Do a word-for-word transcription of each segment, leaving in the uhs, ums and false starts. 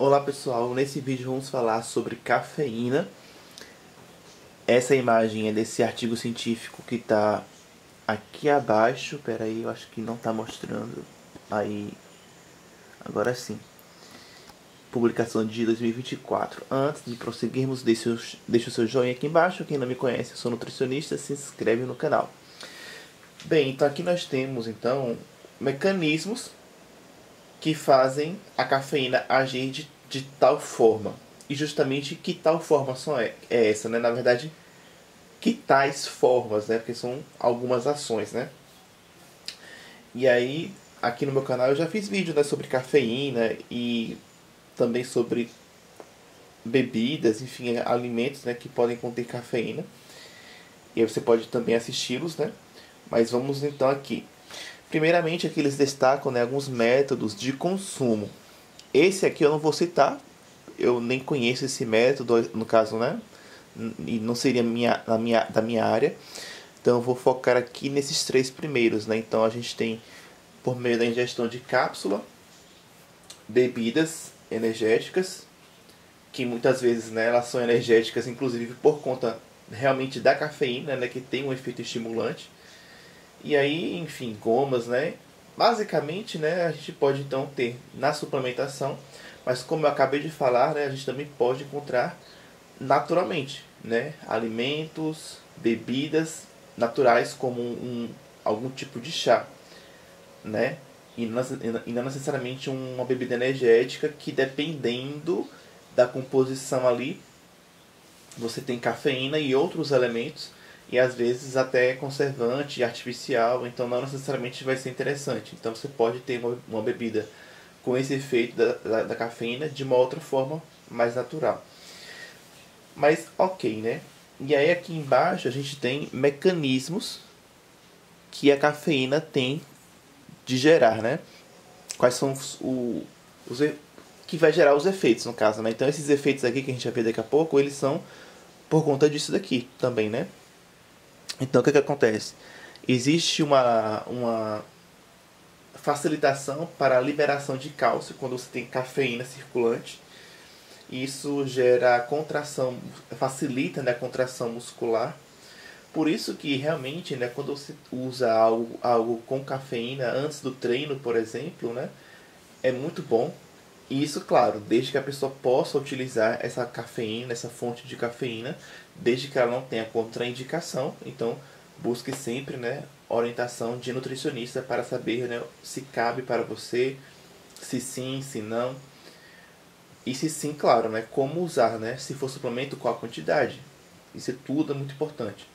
Olá pessoal, nesse vídeo vamos falar sobre cafeína. Essa imagem é desse artigo científico que está aqui abaixo. Pera aí, eu acho que não está mostrando. Aí, agora sim. Publicação de dois mil e vinte e quatro. Antes de prosseguirmos, deixe o, deixe o seu joinha aqui embaixo. Quem não me conhece, eu sou nutricionista, se inscreve no canal. Bem, então aqui nós temos então mecanismos que fazem a cafeína agir de, de tal forma. E justamente que tal forma são é, é essa, né? Na verdade, que tais formas, né? Porque são algumas ações, né? E aí, aqui no meu canal eu já fiz vídeo, né, sobre cafeína e também sobre bebidas, enfim, alimentos, né, que podem conter cafeína. E aí você pode também assisti-los, né? Mas vamos então aqui. Primeiramente, aqui eles destacam, né, alguns métodos de consumo. Esse aqui eu não vou citar, eu nem conheço esse método, no caso, né? E não seria minha, na minha, da minha área. Então eu vou focar aqui nesses três primeiros, né? Então a gente tem, por meio da ingestão de cápsula, bebidas energéticas, que muitas vezes, né, elas são energéticas, inclusive por conta realmente da cafeína, né, que tem um efeito estimulante. E aí, enfim, gomas, né? Basicamente, né, a gente pode então ter na suplementação, mas como eu acabei de falar, né, a gente também pode encontrar naturalmente, né, alimentos, bebidas naturais como um, algum tipo de chá, né? E não, e não necessariamente uma bebida energética que, dependendo da composição ali, você tem cafeína e outros elementos, e às vezes até conservante artificial, então não necessariamente vai ser interessante. Então você pode ter uma, uma bebida com esse efeito da, da, da cafeína de uma outra forma mais natural. Mas ok, né? E aí aqui embaixo a gente tem mecanismos que a cafeína tem de gerar, né? Quais são os, o, os que vai gerar os efeitos, no caso, né? Então esses efeitos aqui que a gente vai ver daqui a pouco, eles são por conta disso daqui também, né? Então o que, que acontece? Existe uma, uma facilitação para a liberação de cálcio quando você tem cafeína circulante. Isso gera contração, facilita, né, a contração muscular. Por isso que realmente, né, quando você usa algo, algo com cafeína antes do treino, por exemplo, né, é muito bom. E isso, claro, desde que a pessoa possa utilizar essa cafeína, essa fonte de cafeína, desde que ela não tenha contraindicação. Então, busque sempre, né, orientação de nutricionista para saber, né, se cabe para você, se sim, se não. E se sim, claro, né, como usar, né, se for suplemento, qual a quantidade. Isso é tudo é muito importante.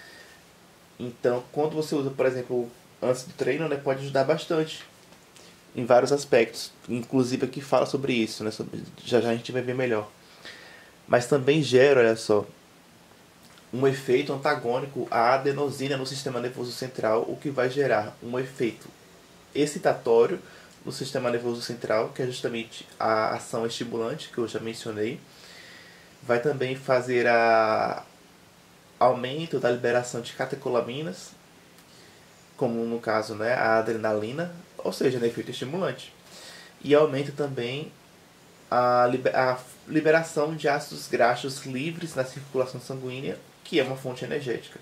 Então, quando você usa, por exemplo, antes do treino, né, pode ajudar bastante em vários aspectos, inclusive aqui fala sobre isso, né? Sobre, já já a gente vai ver melhor. Mas também gera, olha só, um efeito antagônico à adenosina no sistema nervoso central, o que vai gerar um efeito excitatório no sistema nervoso central, que é justamente a ação estimulante que eu já mencionei. Vai também fazer a aumento da liberação de catecolaminas, como no caso, né, a adrenalina, ou seja, né, efeito estimulante. E aumenta também a, liber a liberação de ácidos graxos livres na circulação sanguínea, que é uma fonte energética.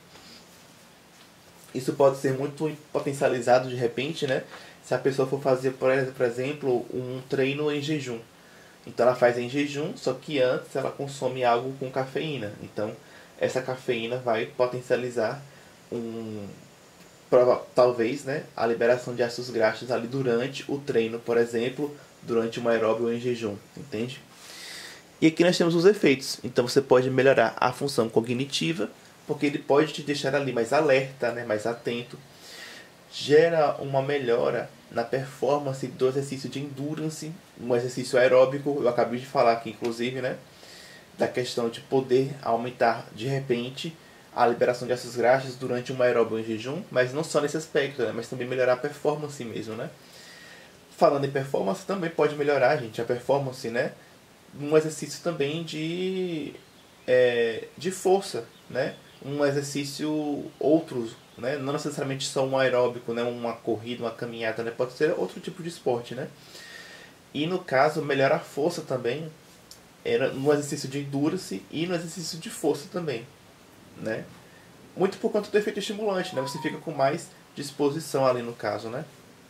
Isso pode ser muito potencializado de repente, né, se a pessoa for fazer, por exemplo, um treino em jejum. Então ela faz em jejum, só que antes ela consome algo com cafeína. Então essa cafeína vai potencializar um talvez, né, a liberação de ácidos graxos ali durante o treino, por exemplo, durante um aeróbio ou em jejum, entende? E aqui nós temos os efeitos. Então você pode melhorar a função cognitiva, porque ele pode te deixar ali mais alerta, né, mais atento. Gera uma melhora na performance do exercício de endurance, um exercício aeróbico, eu acabei de falar aqui inclusive, né, da questão de poder aumentar de repente a liberação de ácidos graxos durante um aeróbio em jejum, mas não só nesse aspecto, né, mas também melhorar a performance mesmo, né? Falando em performance, também pode melhorar, gente, a performance, né? Um exercício também de, é, de força, né? Um exercício outros, né? Não necessariamente só um aeróbico, né? Uma corrida, uma caminhada, né? Pode ser outro tipo de esporte, né? E no caso, melhora a força também, é, no exercício de endurance e no exercício de força também, né? Muito por conta do efeito estimulante, né? Você fica com mais disposição ali no caso, né?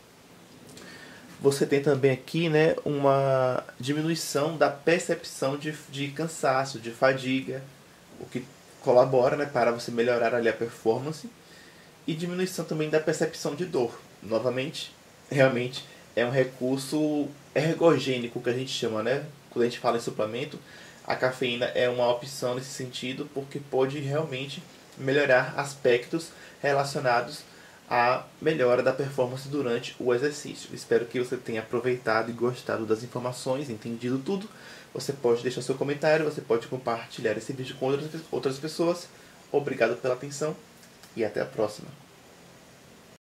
Você tem também aqui, né, uma diminuição da percepção de, de cansaço, de fadiga, o que colabora, né, para você melhorar ali a performance, e diminuição também da percepção de dor. Novamente, realmente é um recurso ergogênico que a gente chama, né? Quando a gente fala em suplemento, a cafeína é uma opção nesse sentido porque pode realmente melhorar aspectos relacionados à melhora da performance durante o exercício. Espero que você tenha aproveitado e gostado das informações, entendido tudo. Você pode deixar seu comentário, você pode compartilhar esse vídeo com outras, outras pessoas. Obrigado pela atenção e até a próxima.